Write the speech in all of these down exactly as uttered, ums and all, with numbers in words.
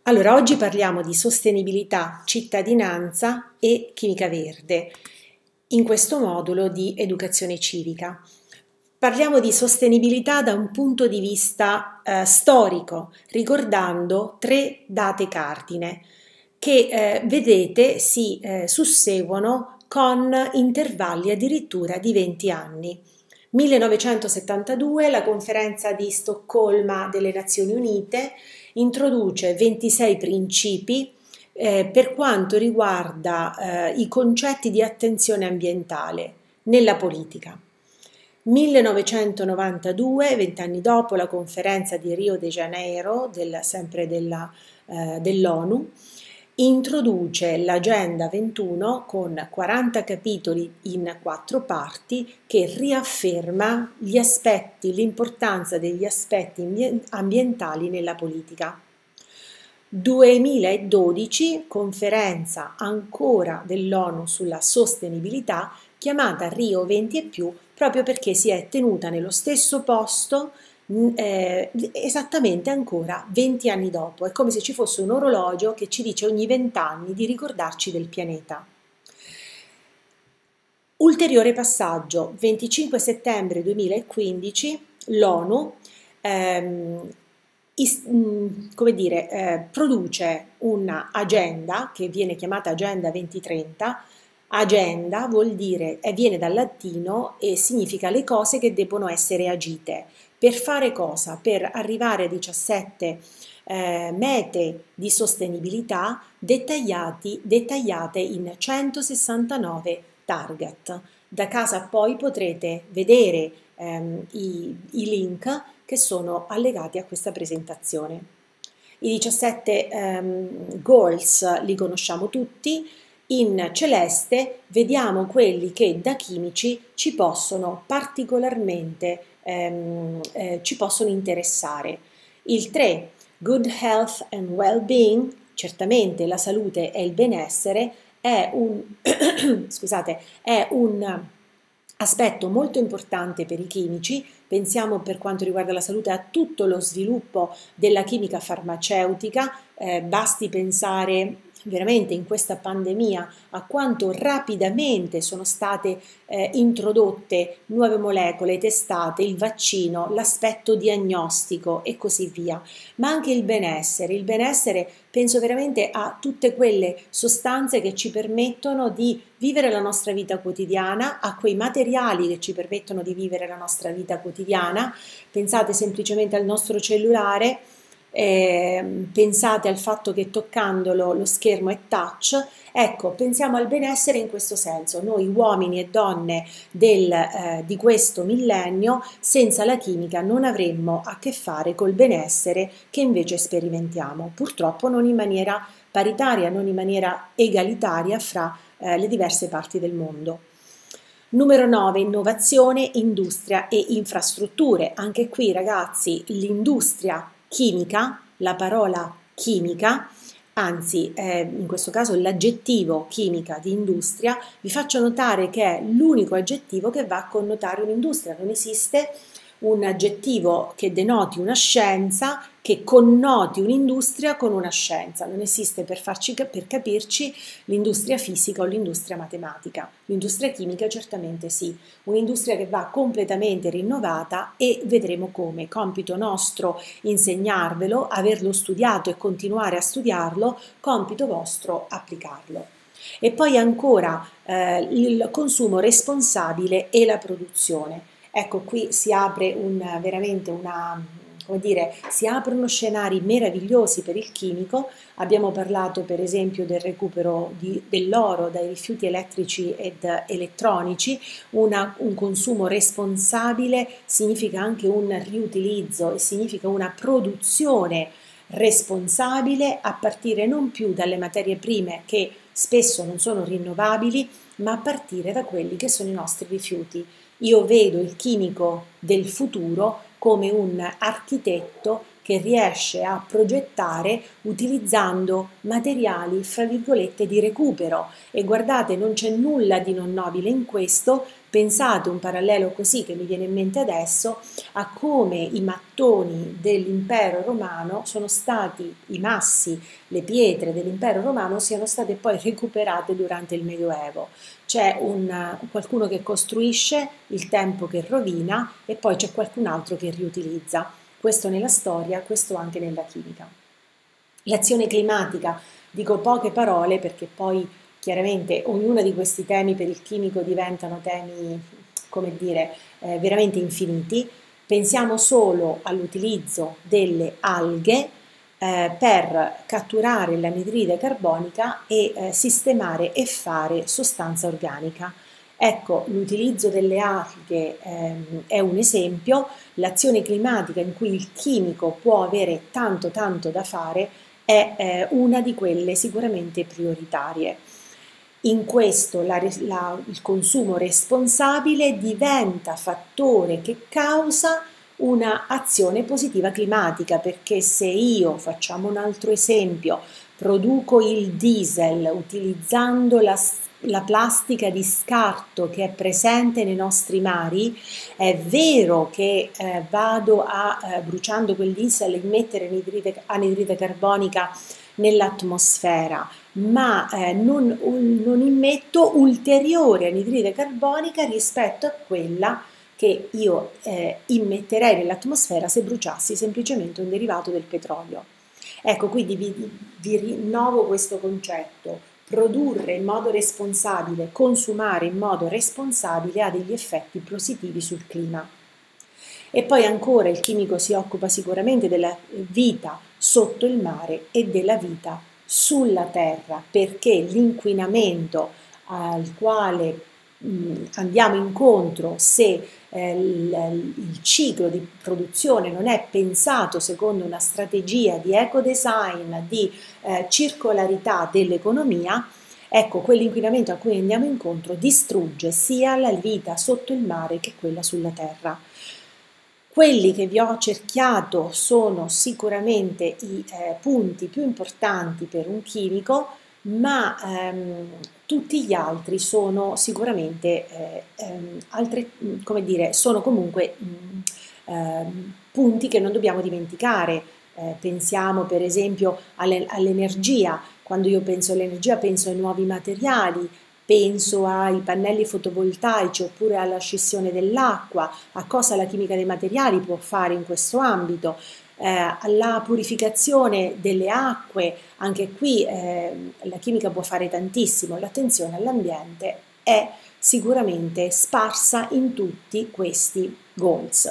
Allora, oggi parliamo di sostenibilità, cittadinanza e chimica verde, in questo modulo di educazione civica. Parliamo di sostenibilità da un punto di vista eh, storico, ricordando tre date cardine che eh, vedete si eh, susseguono con intervalli addirittura di venti anni. millenovecentosettantadue, la conferenza di Stoccolma delle Nazioni Unite introduce ventisei principi eh, per quanto riguarda eh, i concetti di attenzione ambientale nella politica. millenovecentonovantadue, vent'anni dopo la conferenza di Rio de Janeiro, del, sempre della, eh, dell'ONU, introduce l'Agenda ventuno con quaranta capitoli in quattro parti che riafferma gli aspetti, l'importanza degli aspetti ambientali nella politica. duemiladodici, conferenza ancora dell'ONU sulla sostenibilità, chiamata Rio venti e più, proprio perché si è tenuta nello stesso posto Eh, esattamente ancora venti anni dopo. È come se ci fosse un orologio che ci dice ogni venti anni di ricordarci del pianeta. Ulteriore passaggio, venticinque settembre duemilaquindici, l'ONU ehm, is, mh, come dire, eh, produce un'agenda che viene chiamata Agenda duemilatrenta. Agenda vuol dire, eh, viene dal latino e significa le cose che debbono essere agite. Per fare cosa? Per arrivare a diciassette eh, mete di sostenibilità dettagliati, dettagliate in centosessantanove target. Da casa poi potrete vedere ehm, i, i link che sono allegati a questa presentazione. I diciassette ehm, goals li conosciamo tutti. In celeste vediamo quelli che da chimici ci possono particolarmente ehm, eh, ci possono interessare. Il tre, Good Health and Well-being, certamente la salute e il benessere, è un, scusate, è un aspetto molto importante per i chimici. Pensiamo, per quanto riguarda la salute, a tutto lo sviluppo della chimica farmaceutica, eh, basti pensare veramente in questa pandemia a quanto rapidamente sono state eh, introdotte nuove molecole, testate, il vaccino, l'aspetto diagnostico e così via, ma anche il benessere. Il benessere, penso veramente a tutte quelle sostanze che ci permettono di vivere la nostra vita quotidiana, a quei materiali che ci permettono di vivere la nostra vita quotidiana. Pensate semplicemente al nostro cellulare. Eh, pensate al fatto che toccandolo lo schermo è touch. Ecco, pensiamo al benessere in questo senso. Noi uomini e donne del, eh, di questo millennio, senza la chimica non avremmo a che fare col benessere che invece sperimentiamo, purtroppo non in maniera paritaria, non in maniera egalitaria fra eh, le diverse parti del mondo. Numero nove, innovazione, industria e infrastrutture. Anche qui, ragazzi, l'industria chimica, la parola chimica, anzi eh, in questo caso l'aggettivo chimica di industria, vi faccio notare che è l'unico aggettivo che va a connotare un'industria. Non esiste un aggettivo che denoti una scienza che connoti un'industria con una scienza. Non esiste, per, farci, per capirci, l'industria fisica o l'industria matematica. L'industria chimica certamente sì, un'industria che va completamente rinnovata e vedremo come. Compito nostro insegnarvelo, averlo studiato e continuare a studiarlo, compito vostro applicarlo. E poi ancora eh, il consumo responsabile e la produzione. Ecco, qui si apre un, veramente una, come dire, si aprono scenari meravigliosi per il chimico. Abbiamo parlato per esempio del recupero dell'oro dai rifiuti elettrici ed elettronici. Una, un consumo responsabile significa anche un riutilizzo e significa una produzione responsabile a partire non più dalle materie prime che spesso non sono rinnovabili, ma a partire da quelli che sono i nostri rifiuti. Io vedo il chimico del futuro come un architetto che riesce a progettare utilizzando materiali, fra virgolette, di recupero. E guardate, non c'è nulla di non nobile in questo. Pensate un parallelo così che mi viene in mente adesso a come i mattoni dell'impero romano sono stati, i massi, le pietre dell'impero romano siano state poi recuperate durante il Medioevo. C'è un, qualcuno che costruisce, il tempo che rovina e poi c'è qualcun altro che riutilizza. Questo nella storia, questo anche nella chimica. L'azione climatica, dico poche parole perché poi chiaramente ognuno di questi temi per il chimico diventano temi, come dire, eh, veramente infiniti. Pensiamo solo all'utilizzo delle alghe eh, per catturare l'anidride carbonica e eh, sistemare e fare sostanza organica. Ecco, l'utilizzo delle alghe ehm, è un esempio, l'azione climatica in cui il chimico può avere tanto tanto da fare è eh, una di quelle sicuramente prioritarie. In questo la, la, il consumo responsabile diventa fattore che causa una azione positiva climatica, perché se io, facciamo un altro esempio, produco il diesel utilizzando la, la plastica di scarto che è presente nei nostri mari, è vero che eh, vado a, eh, bruciando quel diesel, immettere anidride, anidride carbonica nell'atmosfera, ma eh, non, non immetto ulteriore anidride carbonica rispetto a quella che io eh, immetterei nell'atmosfera se bruciassi semplicemente un derivato del petrolio. Ecco, quindi vi, vi rinnovo questo concetto: produrre in modo responsabile, consumare in modo responsabile ha degli effetti positivi sul clima. E poi ancora il chimico si occupa sicuramente della vita sotto il mare e della vita sulla terra, perché l'inquinamento al quale mh, andiamo incontro se eh, il, il ciclo di produzione non è pensato secondo una strategia di ecodesign, di eh, circolarità dell'economia, ecco, quell'inquinamento a cui andiamo incontro distrugge sia la vita sotto il mare che quella sulla terra. Quelli che vi ho cerchiato sono sicuramente i eh, punti più importanti per un chimico, ma ehm, tutti gli altri sono sicuramente eh, ehm, altre, come dire, sono comunque mh, ehm, punti che non dobbiamo dimenticare. Eh, pensiamo per esempio alle, all'energia. Quando io penso all'energia penso ai nuovi materiali, penso ai pannelli fotovoltaici oppure alla scissione dell'acqua, a cosa la chimica dei materiali può fare in questo ambito, eh, alla purificazione delle acque, anche qui eh, la chimica può fare tantissimo, l'attenzione all'ambiente è sicuramente sparsa in tutti questi goals.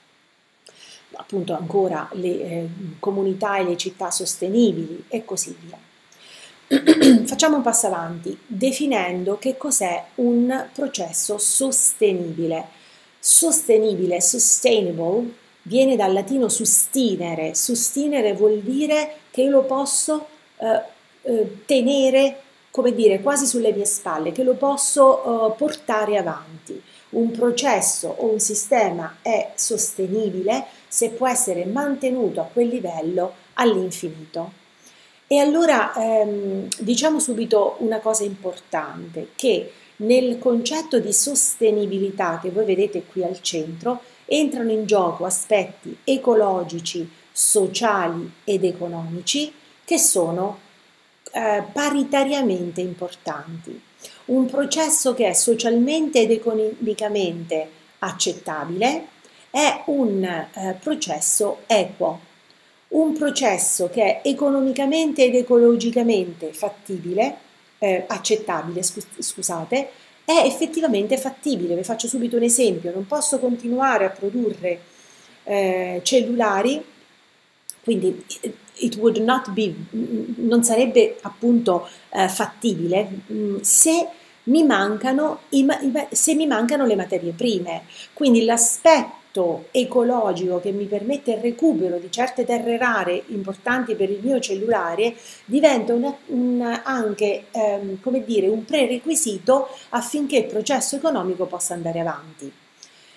Appunto ancora le eh, comunità e le città sostenibili e così via. Facciamo un passo avanti definendo che cos'è un processo sostenibile. Sostenibile, sustainable, viene dal latino sustinere. Sustinere vuol dire che io lo posso eh, eh, tenere, come dire, quasi sulle mie spalle, che lo posso eh, portare avanti. Un processo o un sistema è sostenibile se può essere mantenuto a quel livello all'infinito. E allora ehm, diciamo subito una cosa importante, che nel concetto di sostenibilità che voi vedete qui al centro entrano in gioco aspetti ecologici, sociali ed economici che sono eh, paritariamente importanti. Un processo che è socialmente ed economicamente accettabile è un eh, processo equo. Un processo che è economicamente ed ecologicamente fattibile, eh, accettabile, scusate, è effettivamente fattibile. Vi faccio subito un esempio: non posso continuare a produrre eh, cellulari, quindi it would not be, non sarebbe appunto eh, fattibile se mi mancano, i, se mi mancano le materie prime. Quindi l'aspetto ecologico che mi permette il recupero di certe terre rare importanti per il mio cellulare diventa una, un, anche ehm, come dire, un prerequisito affinché il processo economico possa andare avanti.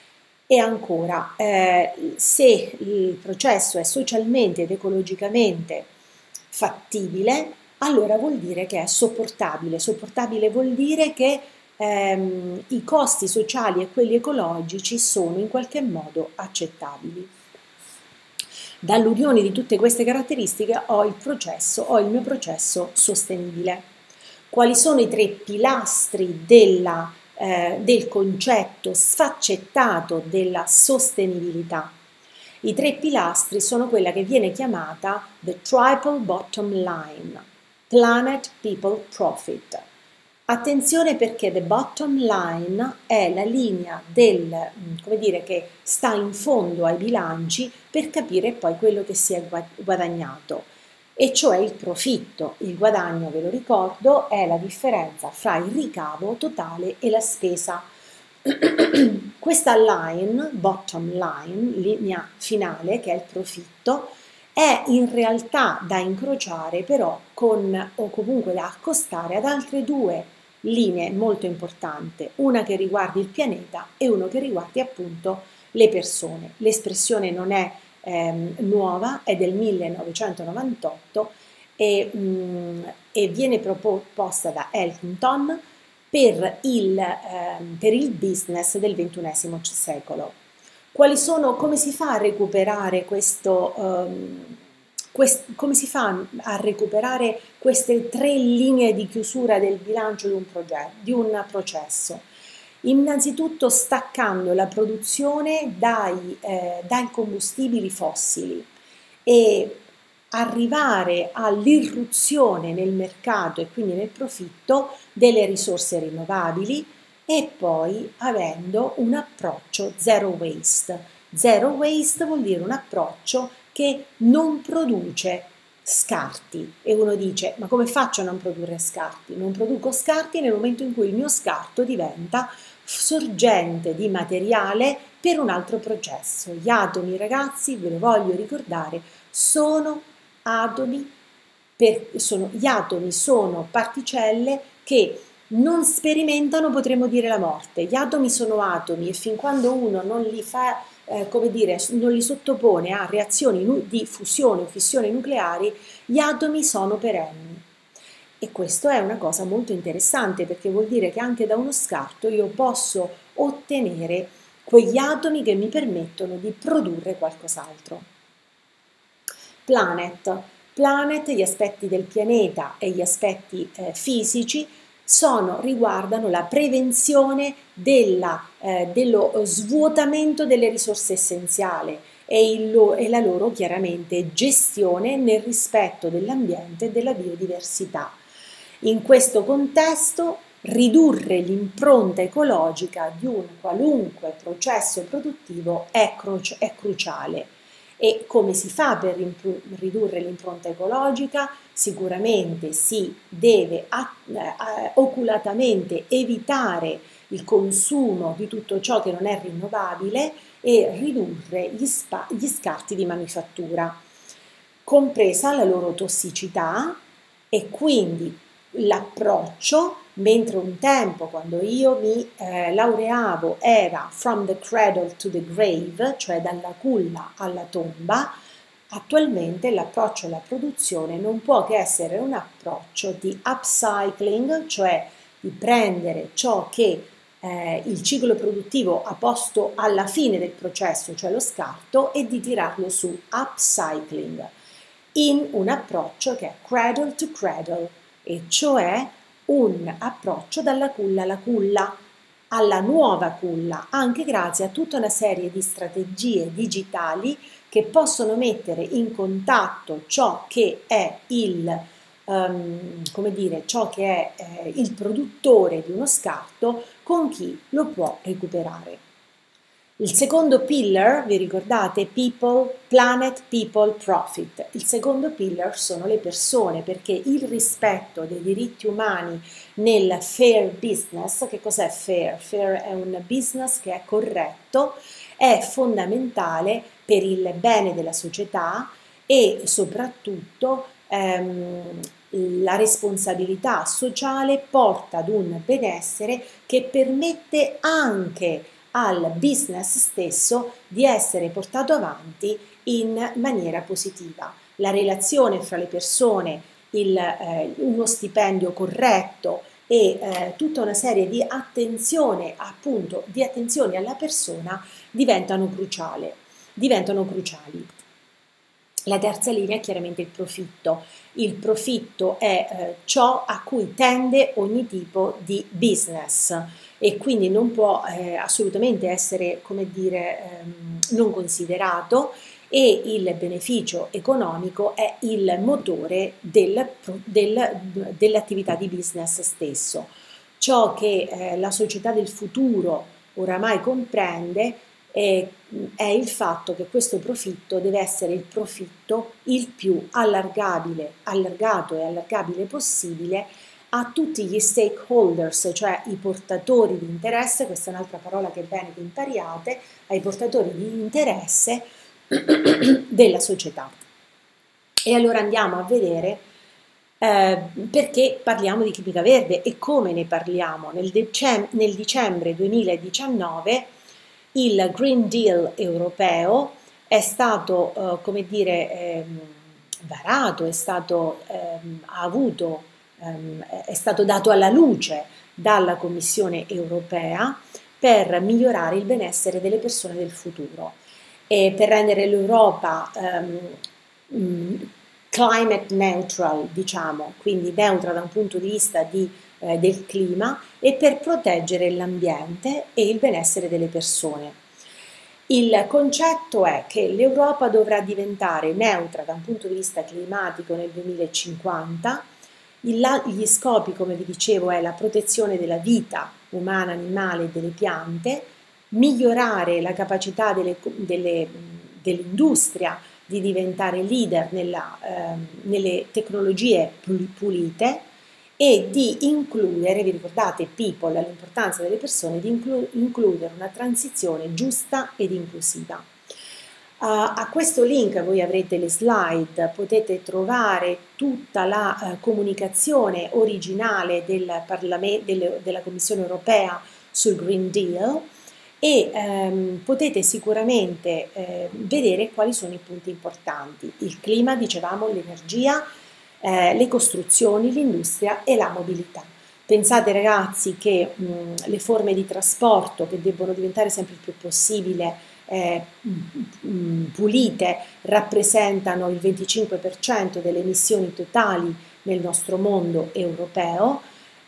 E ancora, eh, se il processo è socialmente ed ecologicamente fattibile, allora vuol dire che è sopportabile. Sopportabile vuol dire che ehm, i costi sociali e quelli ecologici sono in qualche modo accettabili. Dall'unione di tutte queste caratteristiche ho il processo, ho il mio processo sostenibile. Quali sono i tre pilastri della, eh, del concetto sfaccettato della sostenibilità? I tre pilastri sono quella che viene chiamata the triple bottom line, planet, people, profit. Attenzione perché the bottom line è la linea del, come dire, che sta in fondo ai bilanci per capire poi quello che si è guadagnato, e cioè il profitto. Il guadagno, ve lo ricordo, è la differenza fra il ricavo totale e la spesa. Questa line, bottom line, linea finale, che è il profitto, è in realtà da incrociare però con, o comunque da accostare ad altre due linee molto importanti, una che riguardi il pianeta e uno che riguardi appunto le persone. L'espressione non è ehm, nuova, è del millenovecentonovantotto e, mh, e viene proposta da Elkington per il, ehm, per il business del ventunesimo secolo. Quali sono, come si fa a recuperare questo, um, quest, come si fa a recuperare queste tre linee di chiusura del bilancio di un, progetto, di un processo? Innanzitutto staccando la produzione dai, eh, dai combustibili fossili e arrivare all'irruzione nel mercato e quindi nel profitto delle risorse rinnovabili, e poi avendo un approccio zero waste. Zero waste vuol dire un approccio che non produce scarti, e uno dice: ma come faccio a non produrre scarti? Non produco scarti nel momento in cui il mio scarto diventa sorgente di materiale per un altro processo. Gli atomi, ragazzi, ve lo voglio ricordare, sono atomi, per, sono, gli atomi sono particelle che non sperimentano, potremmo dire, la morte. Gli atomi sono atomi e fin quando uno non li fa, eh, come dire, non li sottopone a reazioni di fusione o fissione nucleari, gli atomi sono perenni. E questo è una cosa molto interessante, perché vuol dire che anche da uno scarto io posso ottenere quegli atomi che mi permettono di produrre qualcos'altro. Planet. Planet, gli aspetti del pianeta e gli aspetti eh, fisici sono, riguardano la prevenzione della, eh, dello svuotamento delle risorse essenziali e, il, e la loro chiaramente gestione nel rispetto dell'ambiente e della biodiversità. In questo contesto, ridurre l'impronta ecologica di un qualunque processo produttivo è, cru è cruciale. E come si fa per ridurre l'impronta ecologica? Sicuramente si deve eh, oculatamente evitare il consumo di tutto ciò che non è rinnovabile e ridurre gli, gli scarti di manifattura, compresa la loro tossicità, e quindi l'approccio, mentre un tempo, quando io mi eh, laureavo, era from the cradle to the grave, cioè dalla culla alla tomba, attualmente l'approccio alla produzione non può che essere un approccio di upcycling, cioè di prendere ciò che eh, il ciclo produttivo ha posto alla fine del processo, cioè lo scarto, e di tirarlo su, upcycling, in un approccio che è cradle to cradle, e cioè un approccio dalla culla alla culla, alla nuova culla, anche grazie a tutta una serie di strategie digitali che possono mettere in contatto ciò che è il, um, come dire, ciò che è eh, il produttore di uno scarto con chi lo può recuperare. Il secondo pillar, vi ricordate? People, planet, people, profit. Il secondo pillar sono le persone, perché il rispetto dei diritti umani nel fair business, che cos'è fair? Fair è un business che è corretto, è fondamentale per il bene della società e soprattutto ehm, la responsabilità sociale porta ad un benessere che permette anche al business stesso di essere portato avanti in maniera positiva. La relazione fra le persone, il, eh, uno stipendio corretto e eh, tutta una serie di attenzione, appunto, di attenzioni alla persona diventano cruciali. diventano cruciali. La terza linea è chiaramente il profitto. Il profitto è eh, ciò a cui tende ogni tipo di business e quindi non può eh, assolutamente essere, come dire, ehm, non considerato, e il beneficio economico è il motore del, del, dell'attività di business stesso. Ciò che eh, la società del futuro oramai comprende è, è il fatto che questo profitto deve essere il profitto il più allargabile, allargato e allargabile possibile a tutti gli stakeholders, cioè i portatori di interesse, questa è un'altra parola che è bene che impariate, ai portatori di interesse della società. E allora andiamo a vedere eh, perché parliamo di chimica verde e come ne parliamo. Nel, decem- nel dicembre duemiladiciannove il Green Deal europeo è stato, eh, come dire, ehm, varato, è stato, ehm, ha avuto, ehm, è stato dato alla luce dalla Commissione europea per migliorare il benessere delle persone del futuro e per rendere l'Europa ehm, climate neutral, diciamo, quindi neutra da un punto di vista di, eh, del clima e per proteggere l'ambiente e il benessere delle persone. Il concetto è che l'Europa dovrà diventare neutra da un punto di vista climatico nel duemilacinquanta. Il, gli scopi, come vi dicevo, è la protezione della vita umana, animale e delle piante, migliorare la capacità delle, delle, dell'industria di diventare leader nella, eh, nelle tecnologie pulite e di includere, vi ricordate people, l'importanza delle persone, di inclu- includere una transizione giusta ed inclusiva. Uh, a questo link voi avrete le slide, potete trovare tutta la uh, comunicazione originale del Parlamento, del, della Commissione europea sul Green Deal e ehm, potete sicuramente eh, vedere quali sono i punti importanti. Il clima, dicevamo, l'energia, eh, le costruzioni, l'industria e la mobilità. Pensate ragazzi che mh, le forme di trasporto che debbono diventare sempre il più possibile eh, mh, pulite rappresentano il venticinque per cento delle emissioni totali nel nostro mondo europeo.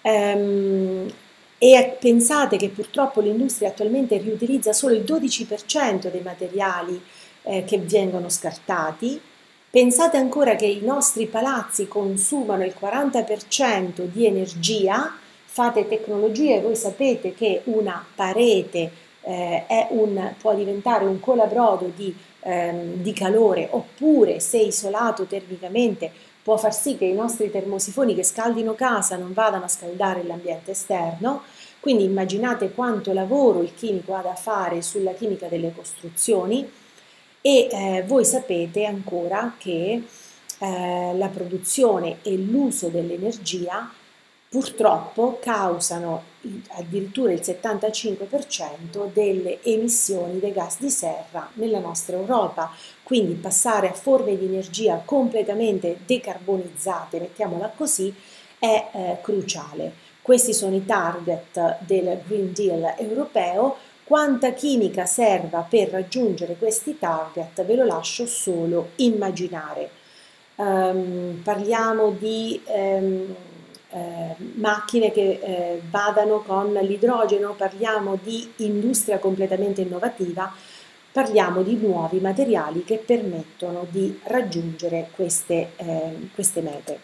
Ehm, E pensate che purtroppo l'industria attualmente riutilizza solo il dodici per cento dei materiali eh, che vengono scartati. Pensate ancora che i nostri palazzi consumano il quaranta per cento di energia. Fate tecnologie, voi sapete che una parete eh, è un, può diventare un colabrodo di, ehm, di calore, oppure se isolato termicamente può far sì che i nostri termosifoni che scaldino casa non vadano a scaldare l'ambiente esterno, quindi immaginate quanto lavoro il chimico ha da fare sulla chimica delle costruzioni e eh, voi sapete ancora che eh, la produzione e l'uso dell'energia purtroppo causano addirittura il settantacinque per cento delle emissioni dei gas di serra nella nostra Europa. Quindi passare a forme di energia completamente decarbonizzate, mettiamola così, è eh, cruciale. Questi sono i target del Green Deal europeo. Quanta chimica serva per raggiungere questi target ve lo lascio solo immaginare. Um, parliamo di um, eh, macchine che eh, vadano con l'idrogeno, parliamo di industria completamente innovativa, parliamo di nuovi materiali che permettono di raggiungere queste, eh, queste mete.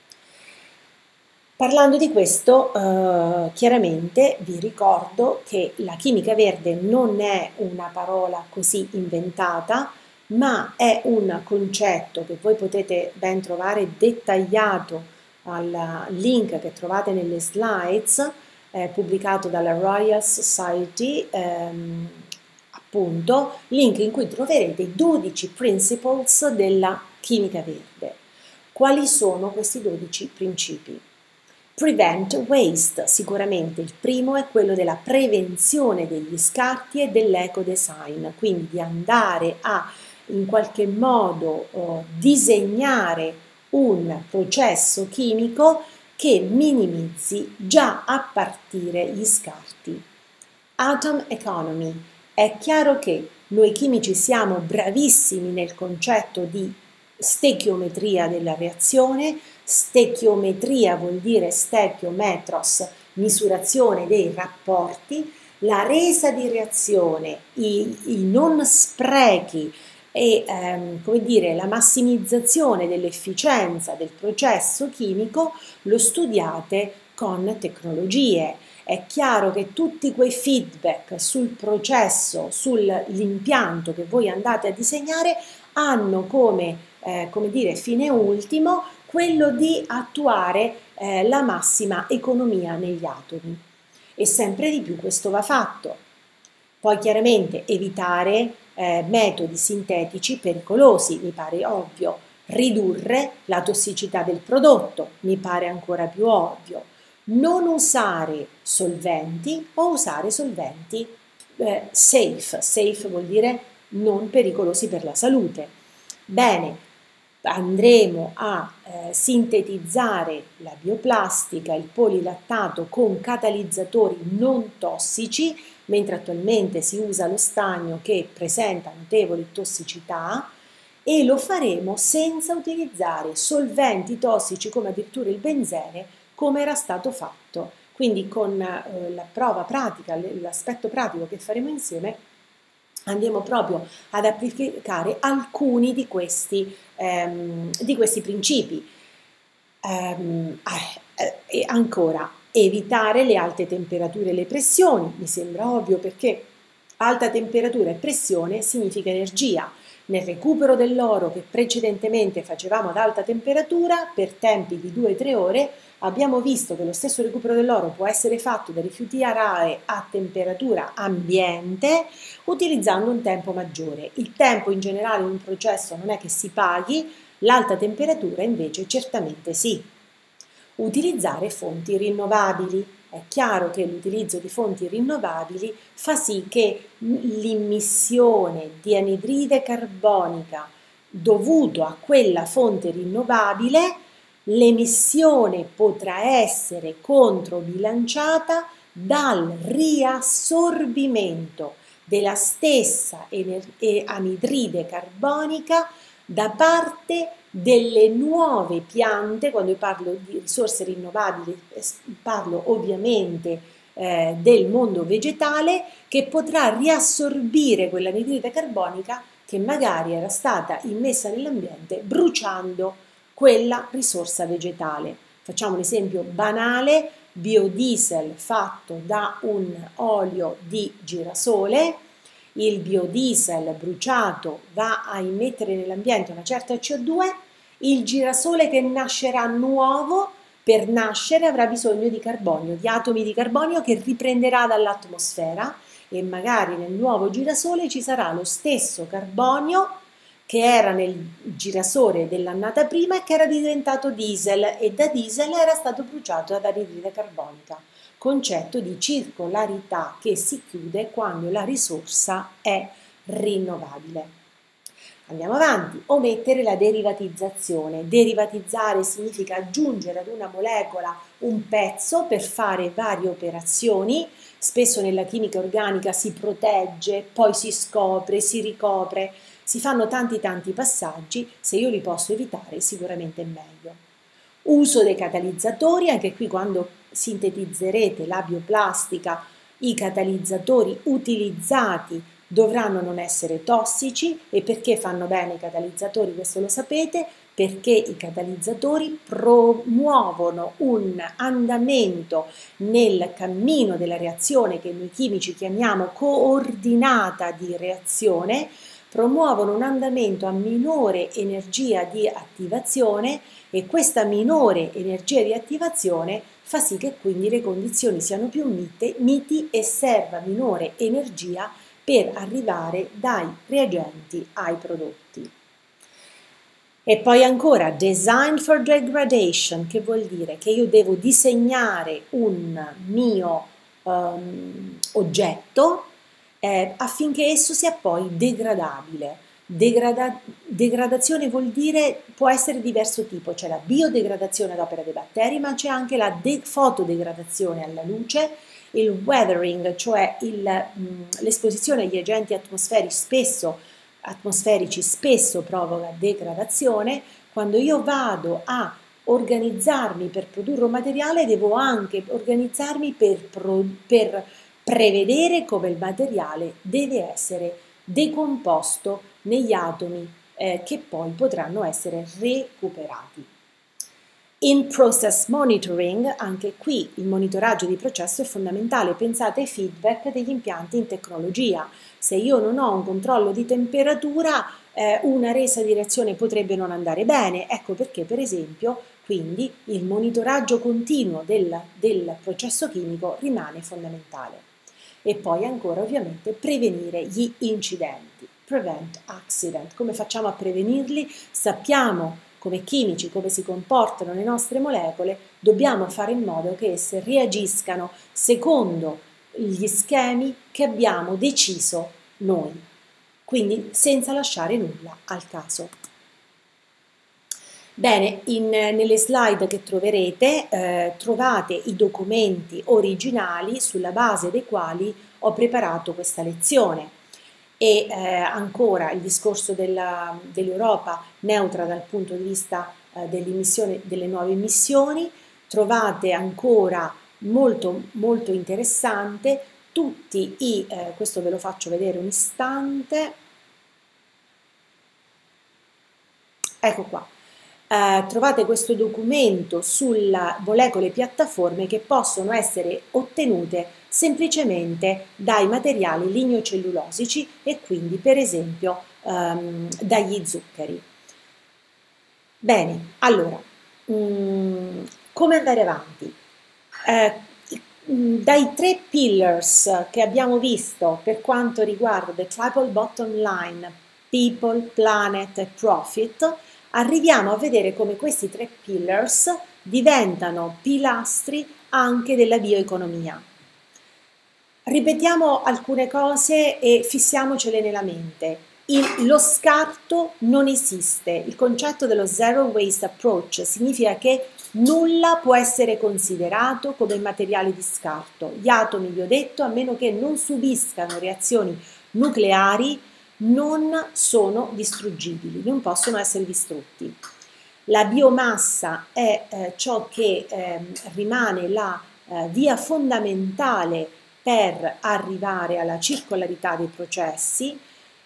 Parlando di questo, eh, chiaramente vi ricordo che la chimica verde non è una parola così inventata, ma è un concetto che voi potete ben trovare dettagliato al link che trovate nelle slides, eh, pubblicato dalla Royal Society, ehm, appunto, link in cui troverete i dodici principles della chimica verde. Quali sono questi dodici principi? Prevent waste, sicuramente il primo è quello della prevenzione degli scarti e dell'ecodesign, quindi di andare a in qualche modo eh, disegnare un processo chimico che minimizzi già a partire gli scarti. Atom economy. È chiaro che noi chimici siamo bravissimi nel concetto di stechiometria della reazione. Stechiometria vuol dire stechiometros, misurazione dei rapporti, la resa di reazione, i, i non sprechi e ehm, come dire, la massimizzazione dell'efficienza del processo chimico lo studiate con tecnologie. È chiaro che tutti quei feedback sul processo, sull'impianto che voi andate a disegnare hanno come, eh, come dire, fine ultimo quello di attuare eh, la massima economia negli atomi. E sempre di più questo va fatto. Poi chiaramente evitare eh, metodi sintetici pericolosi, mi pare ovvio. Ridurre la tossicità del prodotto, mi pare ancora più ovvio. Non usare solventi o usare solventi eh, safe. Safe vuol dire non pericolosi per la salute. Bene, andremo a eh, sintetizzare la bioplastica, il polilattato con catalizzatori non tossici, mentre attualmente si usa lo stagno che presenta notevoli tossicità, e lo faremo senza utilizzare solventi tossici come addirittura il benzene, come era stato fatto. Quindi con eh, la prova pratica, l'aspetto pratico che faremo insieme, andiamo proprio ad applicare alcuni di questi, ehm, di questi principi. Ehm, eh, e ancora, evitare le alte temperature e le pressioni, mi sembra ovvio perché alta temperatura e pressione significa energia. Nel recupero dell'oro che precedentemente facevamo ad alta temperatura per tempi di due tre ore, abbiamo visto che lo stesso recupero dell'oro può essere fatto da rifiuti aree a temperatura ambiente utilizzando un tempo maggiore. Il tempo in generale in un processo non è che si paghi, l'alta temperatura invece certamente sì. Utilizzare fonti rinnovabili. È chiaro che l'utilizzo di fonti rinnovabili fa sì che l'immissione di anidride carbonica dovuto a quella fonte rinnovabile, l'emissione potrà essere controbilanciata dal riassorbimento della stessa anidride carbonica da parte delle nuove piante. Quando io parlo di risorse rinnovabili parlo ovviamente eh, del mondo vegetale, che potrà riassorbire quell'anidride carbonica che magari era stata immessa nell'ambiente bruciando quella risorsa vegetale. Facciamo un esempio banale: biodiesel fatto da un olio di girasole. Il biodiesel bruciato va a immettere nell'ambiente una certa C O due, il girasole che nascerà nuovo per nascere avrà bisogno di carbonio, di atomi di carbonio che riprenderà dall'atmosfera, e magari nel nuovo girasole ci sarà lo stesso carbonio che era nel girasole dell'annata prima e che era diventato diesel, e da diesel era stato bruciato ad anidride carbonica. Concetto di circolarità che si chiude quando la risorsa è rinnovabile. Andiamo avanti. Omettere la derivatizzazione. Derivatizzare significa aggiungere ad una molecola un pezzo per fare varie operazioni. Spesso nella chimica organica si protegge, poi si scopre, si ricopre, si fanno tanti tanti passaggi. Se io li posso evitare, sicuramente è meglio. Uso dei catalizzatori. Anche qui, quando sintetizzerete la bioplastica, i catalizzatori utilizzati dovranno non essere tossici. E perché fanno bene i catalizzatori? Questo lo sapete, perché i catalizzatori promuovono un andamento nel cammino della reazione che noi chimici chiamiamo coordinata di reazione, promuovono un andamento a minore energia di attivazione, e questa minore energia di attivazione fa sì che quindi le condizioni siano più mite, miti e serva minore energia per arrivare dai reagenti ai prodotti. E poi ancora design for degradation, che vuol dire che io devo disegnare un mio um, oggetto eh, affinché esso sia poi degradabile. Degrada degradazione vuol dire, può essere di diverso tipo, c'è la biodegradazione ad opera dei batteri, ma c'è anche la fotodegradazione alla luce, il weathering, cioè l'esposizione agli agenti atmosferici spesso atmosferici spesso provoca degradazione. Quando io vado a organizzarmi per produrre un materiale, devo anche organizzarmi per, pro, per prevedere come il materiale deve essere decomposto negli atomi eh, che poi potranno essere recuperati. In process monitoring, anche qui il monitoraggio di processo è fondamentale. Pensate ai feedback degli impianti in tecnologia. Se io non ho un controllo di temperatura, eh, una resa di reazione potrebbe non andare bene. Ecco perché, per esempio, quindi il monitoraggio continuo del, del processo chimico rimane fondamentale. E poi ancora ovviamente prevenire gli incidenti. Prevent accident. Come facciamo a prevenirli? Sappiamo come chimici, come si comportano le nostre molecole, dobbiamo fare in modo che esse reagiscano secondo gli schemi che abbiamo deciso noi, quindi senza lasciare nulla al caso. Bene, in, nelle slide che troverete eh, trovate i documenti originali sulla base dei quali ho preparato questa lezione. E eh, ancora il discorso dell'Europa neutra dal punto di vista eh, dell'emissione delle nuove emissioni. Trovate ancora molto molto interessante tutti i, eh, questo ve lo faccio vedere un istante, ecco qua. Uh, trovate questo documento sulle molecole piattaforme che possono essere ottenute semplicemente dai materiali lignocellulosici e quindi per esempio um, dagli zuccheri. Bene, allora, um, come andare avanti? Uh, dai tre pillars che abbiamo visto per quanto riguarda the triple bottom line, people, planet e profit, arriviamo a vedere come questi tre pillars diventano pilastri anche della bioeconomia. Ripetiamo alcune cose e fissiamocele nella mente. Il, lo scarto non esiste. Il concetto dello zero waste approach significa che nulla può essere considerato come materiale di scarto. Gli atomi, vi ho detto, a meno che non subiscano reazioni nucleari, non sono distruggibili, non possono essere distrutti. La biomassa è eh, ciò che eh, rimane la eh, via fondamentale per arrivare alla circolarità dei processi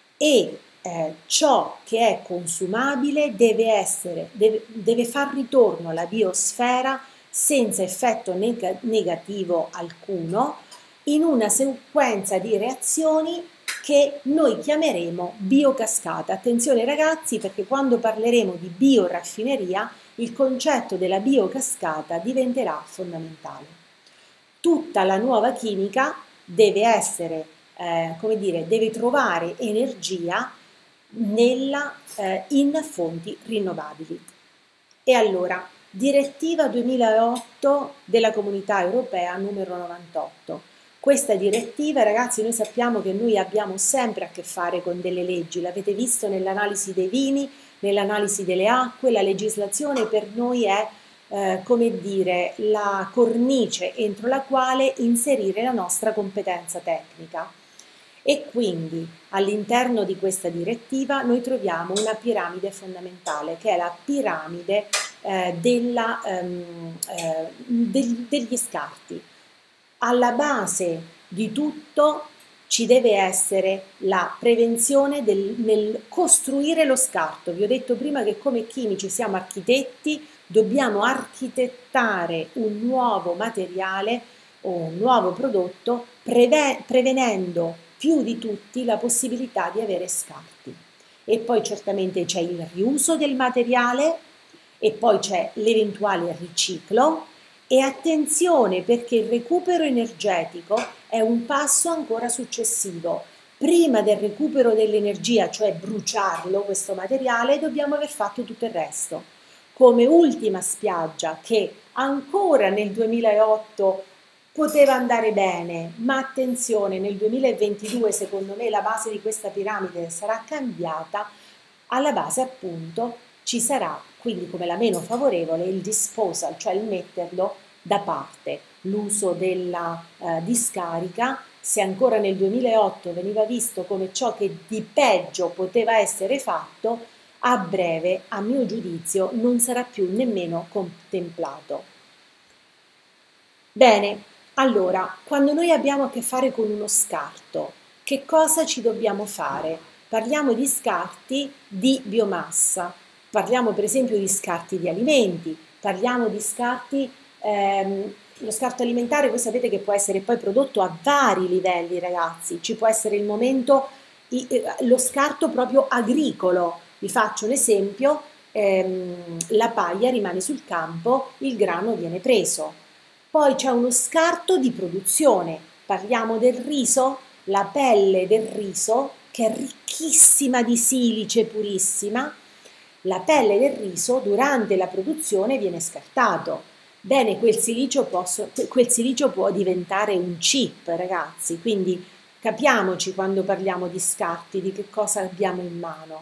e eh, ciò che è consumabile deve, essere, deve, deve far ritorno alla biosfera senza effetto neg- negativo alcuno in una sequenza di reazioni che noi chiameremo biocascata. Attenzione ragazzi, perché quando parleremo di bioraffineria il concetto della biocascata diventerà fondamentale. Tutta la nuova chimica deve essere, eh, come dire, deve trovare energia nella, eh, in fonti rinnovabili. E allora, direttiva duemilaotto della Comunità Europea numero novantotto. Questa direttiva, ragazzi, noi sappiamo che noi abbiamo sempre a che fare con delle leggi, l'avete visto nell'analisi dei vini, nell'analisi delle acque, la legislazione per noi è, eh, come dire, la cornice entro la quale inserire la nostra competenza tecnica. E quindi all'interno di questa direttiva noi troviamo una piramide fondamentale, che è la piramide eh, della, ehm, eh, del, degli scarti. Alla base di tutto ci deve essere la prevenzione del, nel costruire lo scarto. Vi ho detto prima che come chimici siamo architetti, dobbiamo architettare un nuovo materiale o un nuovo prodotto preve, prevenendo più di tutti la possibilità di avere scarti. E poi certamente c'è il riuso del materiale e poi c'è l'eventuale riciclo. E attenzione perché il recupero energetico è un passo ancora successivo. prima del recupero dell'energia, cioè bruciarlo, questo materiale, dobbiamo aver fatto tutto il resto. Come ultima spiaggia che ancora nel duemilaotto poteva andare bene, ma attenzione, nel duemilaventidue secondo me la base di questa piramide sarà cambiata, alla base appunto ci sarà, quindi come la meno favorevole, il disposal, cioè il metterlo da parte, l'uso della eh, discarica. Se ancora nel duemilaotto veniva visto come ciò che di peggio poteva essere fatto, a breve, a mio giudizio, non sarà più nemmeno contemplato. Bene, allora, quando noi abbiamo a che fare con uno scarto, che cosa ci dobbiamo fare? Parliamo di scarti di biomassa, parliamo per esempio di scarti di alimenti, parliamo di scarti, ehm, lo scarto alimentare voi sapete che può essere poi prodotto a vari livelli, ragazzi, ci può essere il momento, lo scarto proprio agricolo. Vi faccio un esempio, ehm, la paglia rimane sul campo, il grano viene preso. Poi c'è uno scarto di produzione, parliamo del riso, la pelle del riso che è ricchissima di silice purissima, la pelle del riso durante la produzione viene scartato. Bene, quel silicio, posso, quel silicio può diventare un chip, ragazzi, quindi capiamoci quando parliamo di scarti, di che cosa abbiamo in mano.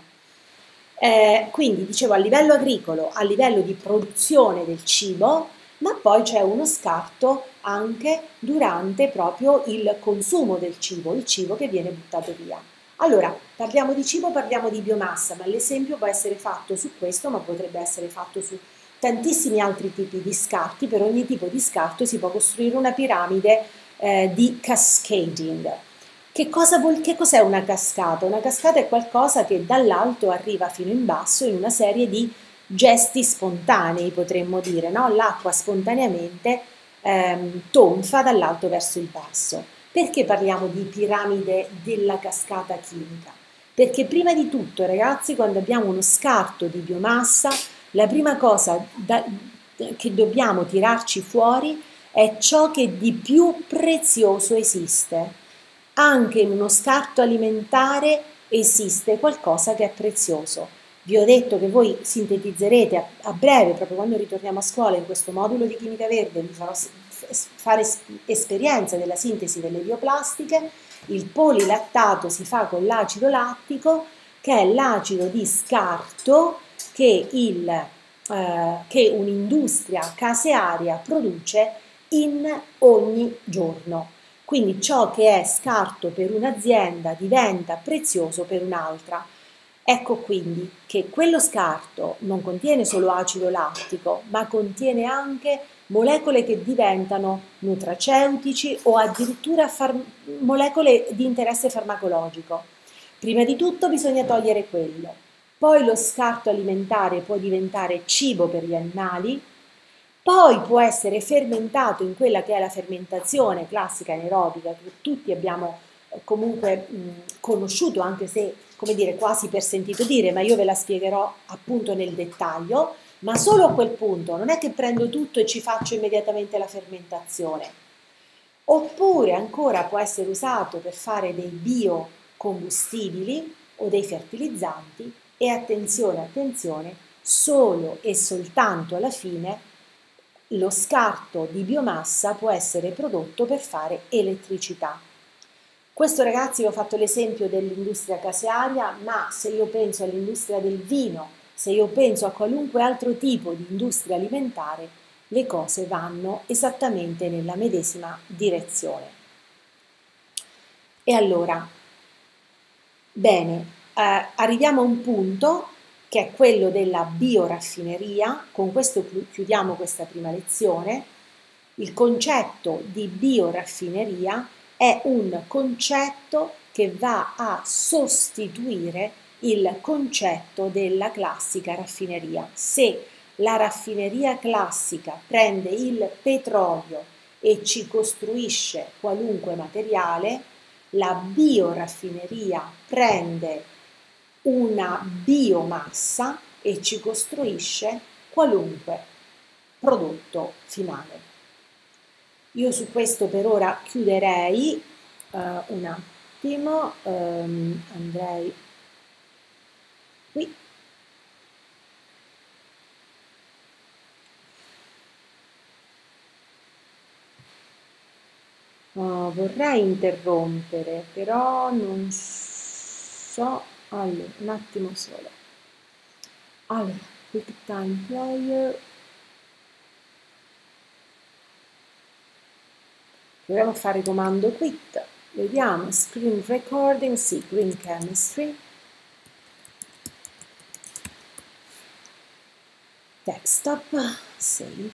Eh, quindi dicevo a livello agricolo, a livello di produzione del cibo, ma poi c'è uno scarto anche durante proprio il consumo del cibo, il cibo che viene buttato via. Allora, parliamo di cibo, parliamo di biomassa, ma l'esempio può essere fatto su questo, ma potrebbe essere fatto su tantissimi altri tipi di scarti. Per ogni tipo di scarto si può costruire una piramide eh, di cascading. Che cosa vuol, che cos'è una cascata? Una cascata è qualcosa che dall'alto arriva fino in basso in una serie di gesti spontanei, potremmo dire, no? L'acqua spontaneamente ehm, tonfa dall'alto verso il basso. Perché parliamo di piramide della cascata chimica? Perché prima di tutto, ragazzi, quando abbiamo uno scarto di biomassa, la prima cosa da, che dobbiamo tirarci fuori è ciò che di più prezioso esiste. Anche in uno scarto alimentare esiste qualcosa che è prezioso. Vi ho detto che voi sintetizzerete a, a breve, proprio quando ritorniamo a scuola, in questo modulo di chimica verde, vi farò fare es esperienza della sintesi delle bioplastiche. Il polilattato si fa con l'acido lattico, che è l'acido di scarto che, eh, che un'industria casearia produce in ogni giorno. Quindi ciò che è scarto per un'azienda diventa prezioso per un'altra. Ecco quindi che quello scarto non contiene solo acido lattico, ma contiene anche molecole che diventano nutraceutici o addirittura molecole di interesse farmacologico. Prima di tutto bisogna togliere quello. Poi lo scarto alimentare può diventare cibo per gli animali, poi può essere fermentato in quella che è la fermentazione classica anaerobica che tutti abbiamo comunque mh, conosciuto, anche se, come dire, quasi per sentito dire, ma io ve la spiegherò appunto nel dettaglio, ma solo a quel punto, non è che prendo tutto e ci faccio immediatamente la fermentazione. Oppure ancora può essere usato per fare dei biocombustibili o dei fertilizzanti e attenzione, attenzione, solo e soltanto alla fine lo scarto di biomassa può essere prodotto per fare elettricità. Questo, ragazzi, vi ho fatto l'esempio dell'industria casearia, ma se io penso all'industria del vino, se io penso a qualunque altro tipo di industria alimentare, le cose vanno esattamente nella medesima direzione. E allora, bene, eh, arriviamo a un punto che è quello della bioraffineria. Con questo chiudiamo questa prima lezione. Il concetto di bioraffineria è un concetto che va a sostituire il concetto della classica raffineria. Se la raffineria classica prende il petrolio e ci costruisce qualunque materiale, la bioraffineria prende una biomassa e ci costruisce qualunque prodotto finale. Io su questo per ora chiuderei uh, una attimo, um, andrei qui. Oh, vorrei interrompere, però non so. Allora, un attimo solo. Allora, quick time player. Proviamo a fare comando quit. Vediamo, screen recording, sì, green chemistry. Desktop, save.